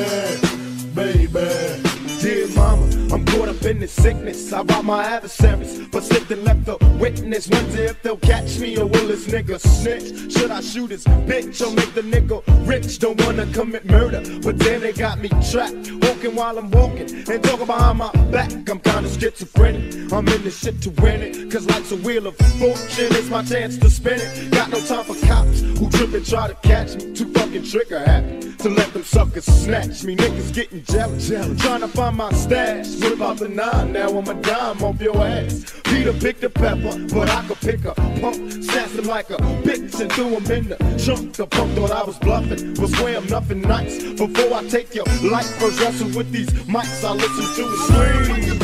baby, baby. Dear mama, I'm caught up in this sickness. I rob my adversaries, but slipped and left a witness. Wonder if they'll catch me or will this nigga snitch? Should I shoot his bitch or make the nigga rich? Don't wanna commit murder, but then they got me trapped. Walking while I'm walking and talking behind my back. I'm kinda schizophrenic, I'm in this shit to win it. Cause life's a wheel of fortune, it's my chance to spin it. Got no time for cops who trip and try to catch me. Too fucking trigger happy to let them suckers snatch me. Niggas getting jealous, jealous. Trying to find my stash. Whip out the nine, now I'm a dime off your ass. Peter picked the pepper, but I could pick a pump. Snatched him like a bitch and threw him in the trunk. The punk thought I was bluffing, was swear I'm nothing nice. Before I take your life, first wrestle with these mics, I listen to the scream.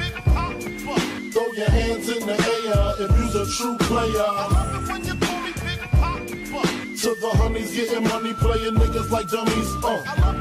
Throw your hands in the air if you's a true player. To the honeys getting money, playing niggas like dummies. Uh.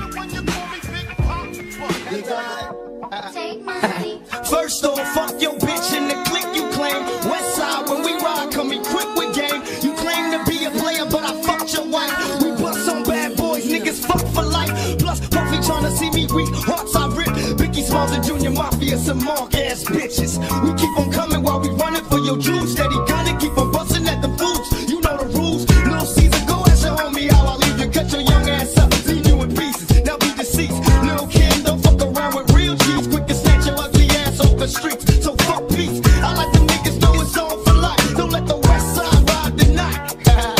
First off, fuck your bitch and the clique you claim. West side, when we ride, come equipped with game. You claim to be a player, but I fucked your wife. We bust on bad boys, niggas fuck for life. Plus, Puffy tryna see me weak, hearts I rip. Biggie Smalls and Junior Mafia, some mark ass bitches. We keep on coming while we running for your jewels. Steady gunning, keep on busting at the fools. You know the rules. Little Caesar, go ask your homie how I leave you. Cut your young ass up, leave you in pieces. Now be deceased. Little Kim, don't fuck around with real G's. Quick to snatch your ugly ass off the streets. So fuck peace. I like the niggas know it's on for life. Don't let the west side ride the night.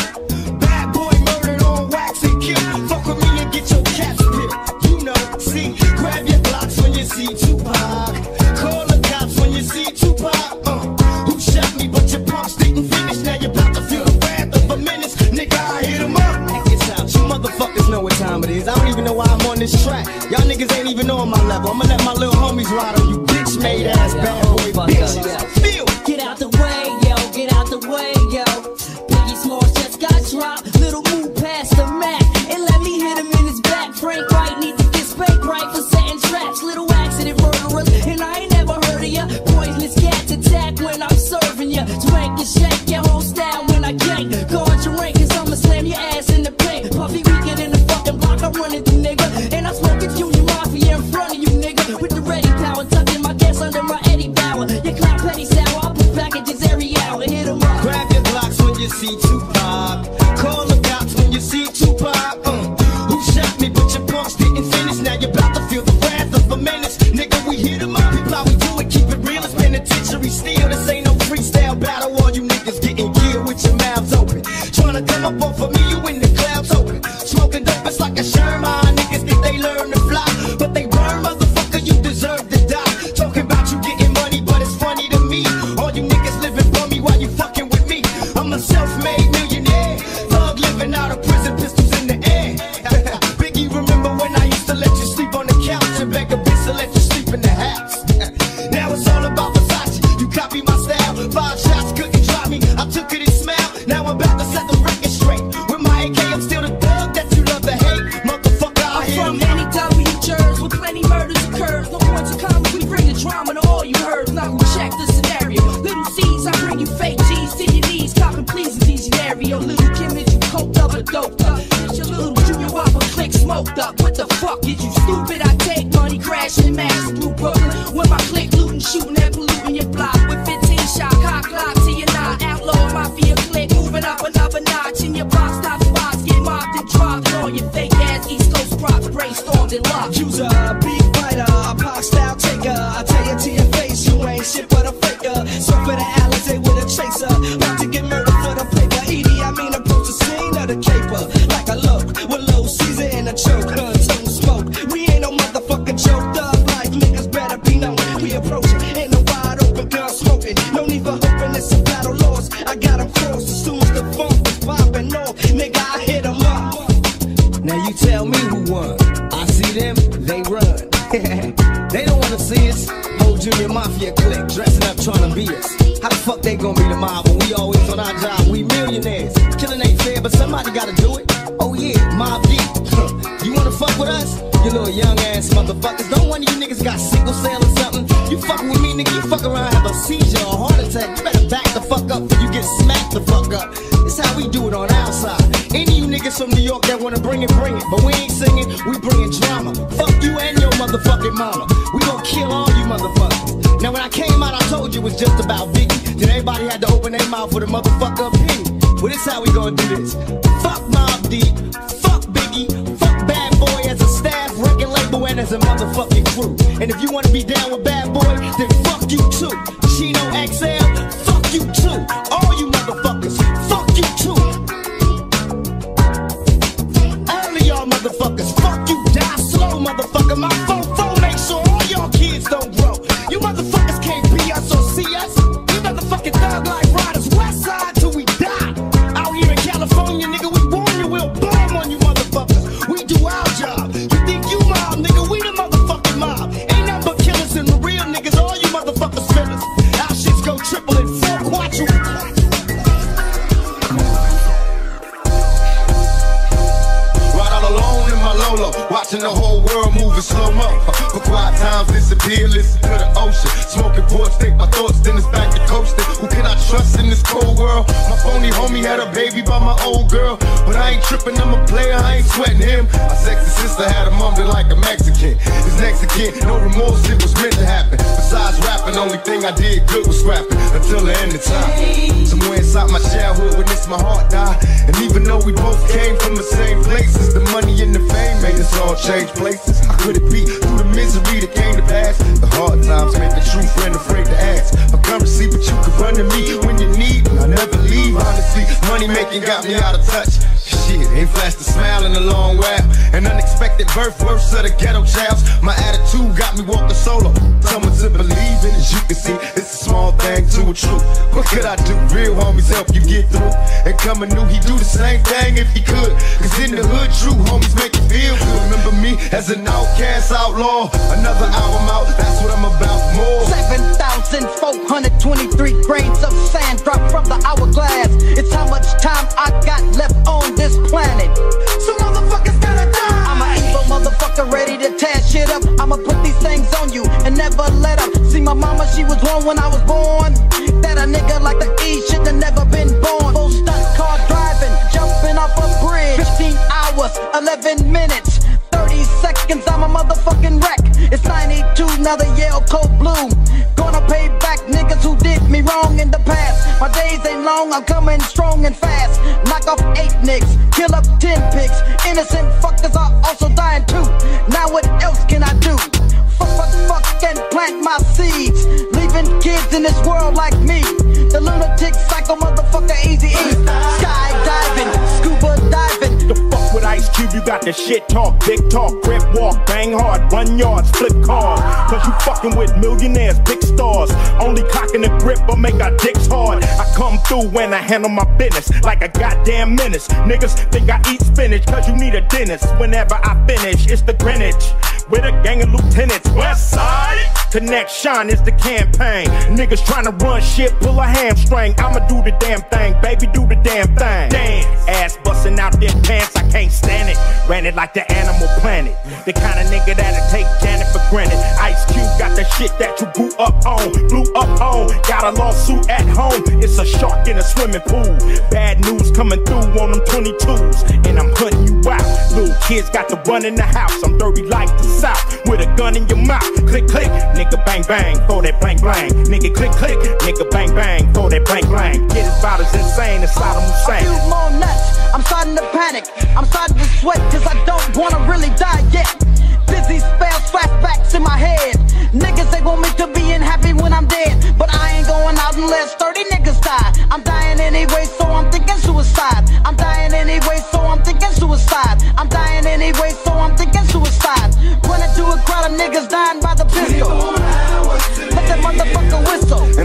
Bad boy murdered on wax and kill. Fuck with me and get your cats spit. You know, see, grab your blocks when you see Tupac. Call the cops when you see Tupac. Uh, who shot me but your punks didn't finish. Now you're about to feel the wrath of a menace. Nigga, I hit him up. It's out. You motherfuckers know what time it is. I don't even know why I'm on this track. Y'all niggas ain't even on my level. I'ma let my little homies ride on you bitch made ass bad boy bitches. Feel. Get out the way, yo. Get out the way, yo. Biggie Smalls just got dropped. Little move past the Mac and let me hit him in his back. Frank White needs to get spanked right for setting traps. Little accident murderers, and I ain't never heard of ya. Poisonous cats attack when I'm serving ya. Swank and shake your whole style when I gank. Guard your rank, cause I'ma slam your ass in the paint. Puffy weekend in the fucking block, I'm running through, nigga. And I'm smoking Junior Mafia in front of you, nigga. With the ready power, tucking my gas under my Eddie Bauer. Your clown petty sour, I put packages every hour. Hit 'em up. Grab your blocks when you see Tupac. Call the cops when you see Tupac. Uh, who shot me but your punks didn't finish. Now you're about to feel the wrath of a menace. Nigga, we hit 'em up. People how we do it, keep it real. It's penitentiary steel. This ain't no freestyle battle. All you niggas getting killed with your mouths open. Tryna come up off of me, you in the clouds open. Smoking dope, it's like a Sherman. Niggas think they learn to fly, but they burn, motherfucker, you deserve to die. Talking about you getting money, but it's funny to me. All you niggas living for me while you fucking with me. I'm a self-made millionaire, thug living out of prison, pistols in the air. Biggie, remember when I used to let you sleep on the couch and beg a bitch to let you sleep in the house? Now it's all about Versace, you copy my style. Five shots couldn't drop me, I took it and smiled. Now I'm about to set the record straight. With my A K, I'm still the thug that you love to hate. Motherfucker, I I'm hit from him. many W church where plenty murders occurs. No points of commas, we bring the drama to all you heard. No need for hoping it's a battle lost. I got them crossed as soon as the funk was popping off. Nigga, I hit them up. Now you tell me who won. I see them, they run. They don't wanna see us. Whole Junior Mafia clique dressing up trying to be us. How the fuck they gonna be the mob when we always on our job? We millionaires. Killing ain't fair, but somebody gotta do it. Oh yeah, Mob Deep. You wanna fuck with us? You little young ass motherfuckers. Don't one of you niggas got sickle cell or something. You fucking with me, nigga, you fuck around, have a seizure or a heart attack. You better back the fuck up before you get smacked the fuck up. It's how we do it on our side. Any of you niggas from New York that wanna bring it, bring it. But we ain't singing, we bringing drama. Fuck you and your motherfucking mama. We gon' kill all you motherfuckers. Now when I came out, I told you it was just about Biggie. Then everybody had to open their mouth with a motherfucker opinion. Well, this how we gonna do this. Fuck Mob Deep, fuck Biggie, fuck Bad Boy as a staff, record label, and as a motherfucking crew. And if you wanna be down with Bad Boy, then fuck you too. Chino X L, fuck you too. All you motherfuckers, fuck you too. All of y'all motherfuckers, fuck you, die slow, motherfucker. My phone phone make sure all y'all kids don't grow. You motherfuckers can't be us or see us. You motherfucking thug like riders, west side till we die. Out here in California, nigga, we warn you, we'll bomb on you motherfuckers. We do our job. You think you mob, nigga, we the motherfucking mob. Ain't nothing but killers and the real niggas, all you motherfuckers feelers. Our shits go triple and four quadruple. Watching the whole world move in slow-mo. For quiet times disappear, listen to the ocean. Smoking porch, think my thoughts, then it's back to coasting. Who can I trust in this cold world? My phony homie had a baby by my old girl. But I ain't tripping, I'm a player, I ain't sweating him. My sexy sister had a mumble like a Mexican. His next again, no remorse, it was meant to happen. Besides rapping, only thing I did good was scrapping. Until the end of time. Somewhere inside my childhood when this my heart died. And even though we both came from the same places, the money and the fame made us all change places. How could it be through the misery that came to pass? The hard times make the true friend afraid to ask for currency, but you can run to me when you need, and I never leave. Honestly, money making got me out of touch. Shit, ain't flashed a smile in a long while. An unexpected birth, worse of the ghetto childs. My attitude got me walking solo. Someone to believe in, as you can see, it's a small thing to a truth. What could I do? Real homies help you get through. And coming new, he do the same thing if he could. Cause in the hood, true homies make you feel good. Remember me as an outcast outlaw. Another album out, that's what I'm about more. seven thousand four hundred twenty-three grains of sand dropped from the hourglass. It's how much time I got left on this planet. So motherfuckers gotta die. I'm an evil motherfucker ready to tear shit up. I'ma put these things on you and never let up. See my mama, she was wrong when I was born. That a nigga like the E should have never been born. Full stunt car driving, jumping off a bridge. fifteen hours, eleven minutes, thirty seconds, I'm a motherfucking wreck. It's ninety-two, now the Yale cold blue. Gonna pay back niggas who did me wrong in the past. My days ain't long, I'm coming strong and fast. Knock off eight nicks, kill up ten pigs. Innocent fuckers are also dying too. Now what else can I do? Fuck, fuck, fuck and plant my seeds. Leaving kids in this world like me. The lunatic psycho motherfucker Easy E. Skydiving, scuba diving. The fuck with Ice Cube, you got the shit talk, big talk, grip walk, bang hard, run yards, flip cars. Cause you fucking with millionaires, big stars. Only cocking the grip but make our dicks hard. I come through when I handle my business like a goddamn menace. Niggas think I eat spinach cause you need a dentist. Whenever I finish, it's the Greenwich with a gang of lieutenants. West side Connect Shine is the campaign. Niggas tryna run shit, pull a hamstring. I'ma do the damn thing, baby, do the damn thing. Dance, ass busting out their pants, I can't stand it. Ran it like the Animal Planet. The kind of nigga that'll take Janet for granted. Ice Cube got the shit that you grew up on, blew up on. Got a lawsuit at home, it's a shark in a swimming pool. Bad news coming through on them twenty-twos, and I'm hunting you out. Little kids got to run in the house, I'm dirty like the South, with a gun in your mouth. Click, click, nigga bang bang, throw that blank blank. Nigga click, click, nigga bang bang, throw that blank blank. Get as about as insane as Saddam Hussein. A few more nuts, I'm starting to panic. I'm starting to sweat cause I don't wanna really die yet. Dizzy spells, flashbacks in my head. Niggas, they want me to be happy when I'm dead, but I ain't going out unless thirty niggas die. I'm dying anyway, so I'm thinking suicide. I'm dying anyway, so I'm thinking suicide. I'm dying anyway, so I'm thinking suicide. Running through a crowd of niggas dying by the pistol. Let that motherfucker whistle. And I can help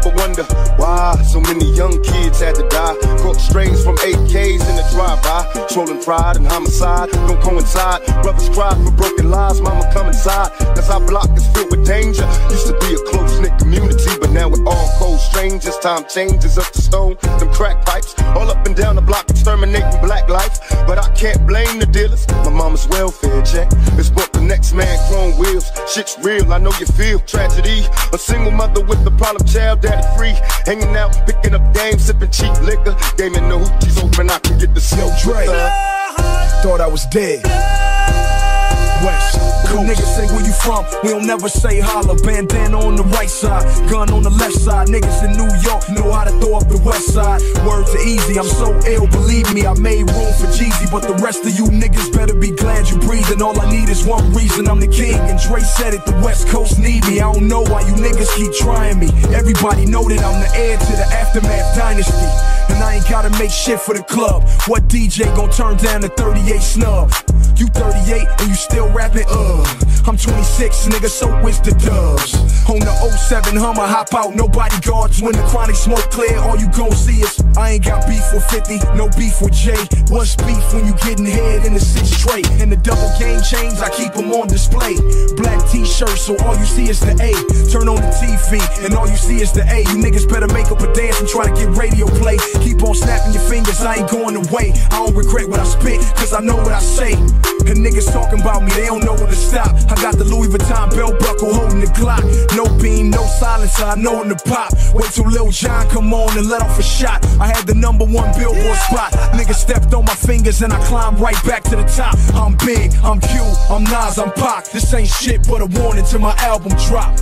up, I wonder why so many young kids had to die. Caught strays from A Ks in the drive-by. Trolling pride and homicide don't coincide. Brothers cry for broken lives, mama come inside. Cause our block is filled with danger. Used to be a close-knit community, but now we're all cold strangers. Time changes up the stone, them crack pipes. All up and down the block exterminating black life. But I can't blame the dealers. My mama's welfare check is what the next man chrome wheels. Shit's real, I know you feel tragedy. A single mother with a problem child, daddy free. Hanging out, picking up games, sipping cheap liquor. Gaming the hoochies open, I can get the snow drip. Thought I was dead. West Coast. Niggas say where you from, we don't never say holla. Bandana on the right side, gun on the left side. Niggas in New York know how to throw up the west side. Words are easy, I'm so ill, believe me. I made room for Jeezy, but the rest of you niggas better be glad you breathing. All I need is one reason, I'm the king. And Dre said it, the West Coast need me. I don't know why you niggas keep trying me. Everybody know that I'm the heir to the Aftermath dynasty. And I ain't gotta make shit for the club. What D J gon' turn down the thirty-eight snub? You thirty-eight and you still rapping? Uh, I'm twenty-six, nigga, so is the dubs. On the oh seven Hummer, hop out, no bodyguards. When the chronic smoke clear, all you gon' see is I ain't got beef with fifty, no beef with Jay. What's beef when you getting head in the six straight? And the double game chains, I keep them on display. Black t-shirts, so all you see is the A. Turn on the T V, and all you see is the A. You niggas better make up a dance and try to get radio play. Keep on snapping your fingers, I ain't going away. I don't regret what I spit, cause I know what I say. And niggas talking about me, they don't know when to stop. I got the Louis Vuitton belt buckle holding the Glock. No beam, no silencer, I know when to pop. Wait till Lil Jon come on and let off a shot. I had the number one Billboard spot. Niggas stepped on my fingers and I climbed right back to the top. I'm big, I'm Q, I'm Nas, I'm Pac. This ain't shit but a warning till my album drop.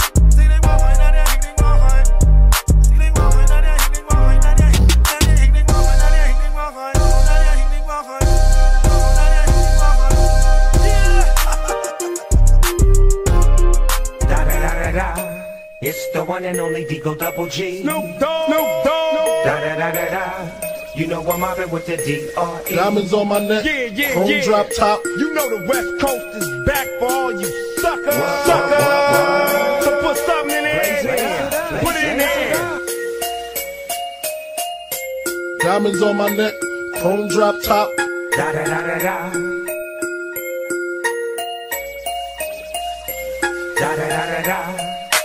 It's the one and only Deagle Double G. Snoop Dogg. Snoop Dogg. Da da da da da. You know I'm mobbing with the D R E. Diamonds on my neck. Yeah, yeah, Chrome yeah. drop top. You know the West Coast is back for all you suckers. Suckers. So put something in there. Put it in there. Diamonds on my neck. Chrome drop top. Da da da da da. Da da da da da.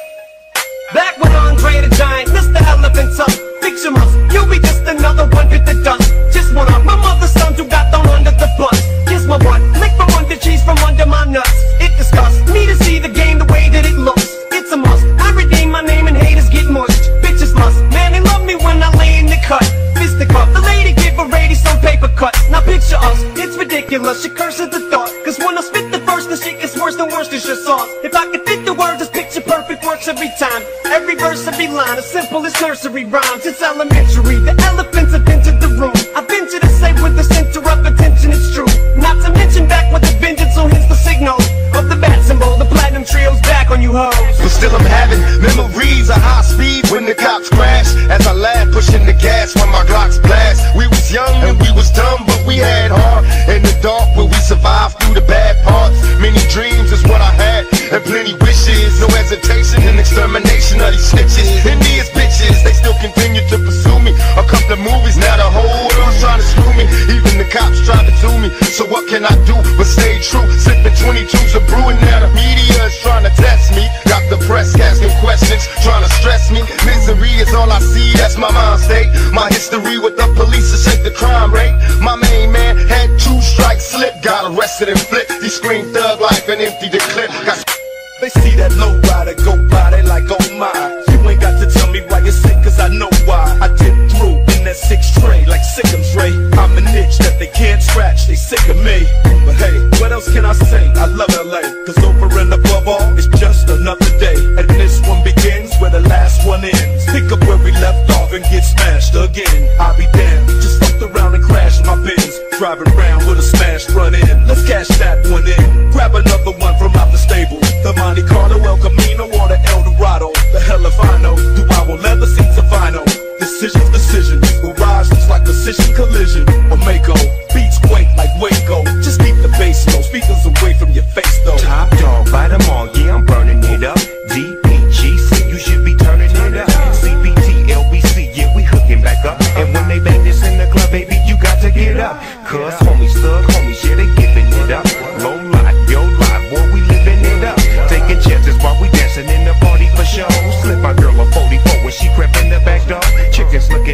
Back with Andre the Giant, Mister Elephant Tuck. Picture us, you'll be just another one with the dust. Just one of my mother's sons who got thrown under the bus. Kiss my butt, lick from under cheese from under my nuts. It disgusts me to see the game the way that it looks. It's a must, I redeem my name and haters get mushed. Bitches must, man they love me when I lay in the cut. Fisticuff, the lady give a lady some paper cuts. Now picture us, it's ridiculous, she curses the thought. Cause when I spit the verse, the shit gets worse than worse is your sauce. If I could fit the words, this picture perfect works every time. Every verse, every line, as simple as nursery rhymes. It's elementary, the elephants have entered the room. I venture to say with the center of attention it's true. Not to mention back with a vengeance, so hence the signal of the bat symbol. The platinum trio's back on you hoes. But still I'm having memories of high speed when the cops crash. As I laugh, pushing the gas when my Glocks blast. We was young and we was dumb, but we had heart. In the dark where we survived through the bad parts. Many dreams is what I had, and plenty wishes. No hesitation and extermination of these snitches. And these bitches, they still continue to pursue me. A couple of movies, now the whole world's trying to screw me. Even the cops trying to do me. So what can I do but stay true? Sipping twenty-twos of brewing, now the media is trying to test me. Got the press asking questions, trying to stress me. Misery is all I see, that's my mind state. My history with the police to shake the crime rate. My main man had two strikes slip, got arrested and flipped. He screamed thug life and emptied the clip. Got They see that low rider go by, they like, oh my. You ain't got to tell me why you're sick, cause I know why. I did through in that six tray, like Sick'em's Ray. I'm an itch that they can't scratch, they sick of me. But hey, what else can I say? I love L A, cause over and above all, it's just another day. And this one begins where the last one ends. Pick up where we left off and get smashed again. I'll be damned, just fucked around and crashed my Benz. Driving around with a smashed front end. Let's cash that one in. Grab another one from out the stable. The Monte Carlo, El Camino, or the El Dorado. The hell if I know. Do I will leather seats of vinyl? Decisions, decisions. Garage looks like precision collision. Or Mako. Beats quake like Waco. Just keep the bass low. Speakers away from your face though. Top dog, bite them all, yeah, I'm burning it up. D P G C, you should be turning it up. See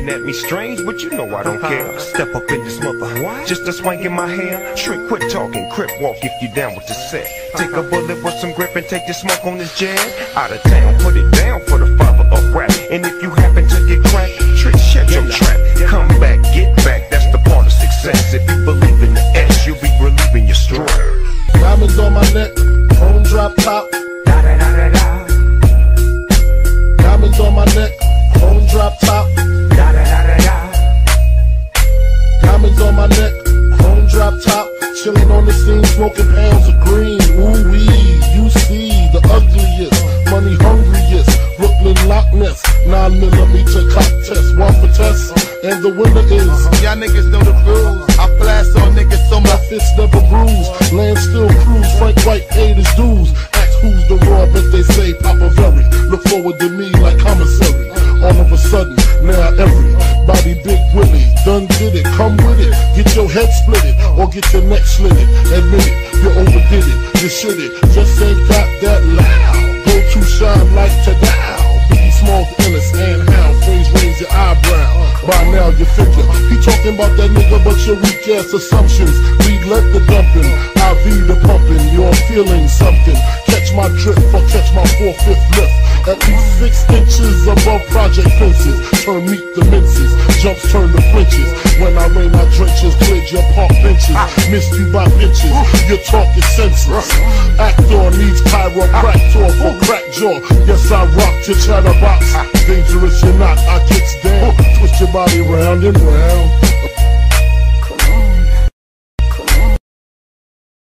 looking at me strange, but you know I don't care. Step up in this mother, just a swank in my hair. Trick, quit talking, crip walk if you down with the set. Take a bullet with some grip and take the smoke on this jab. Out of town, put it down for the father of rap. And if you happen to get cracked, Trick, shut your trap. Come back, get back, that's the part of success. If you believe in the S, you'll be relieving your stress. Diamonds on my neck, chrome drop top. Da da da da da. Diamonds on my neck, chrome drop top. Da da da da da. Diamonds on my neck, chrome drop top. Chilling on the scene, smoking pounds of green. Ooh wee, you see the ugliest, money hungriest. Brooklyn Loch Ness, nine millimeter cock test, one for test, and the winner is. Y'all niggas know the rules. I blast on niggas so my fists never bruise. Land still cruise, Frank White paid his dues. Ask who's the raw, but they say Papa Very. Look forward to me like commissary. All of a sudden, now everybody Big Willie done did it. Come with it, get your head split it, or get your neck slitted. Admit it, you overdid it, you shit it. Just ain't got that loud. Go to shine like Tadao. Biggie Smalls, Ellis, and how phrase raise your eyebrow. By now you figure he talking about that nigga, but your weak ass assumptions lead let the dumping. I V the pumping, you're feeling something. Catch my drip or catch my four-fifth lift. At least six inches above project fences. Turn meat to minces, jumps turn to flinches. When I rain my trenches, cleared your park benches. Missed you by inches, your talk is senseless. Actor needs chiropractor for crack jaw. Yes, I rock your chatterbox. Dangerous you're not, I kicks down. Twist your body round and round.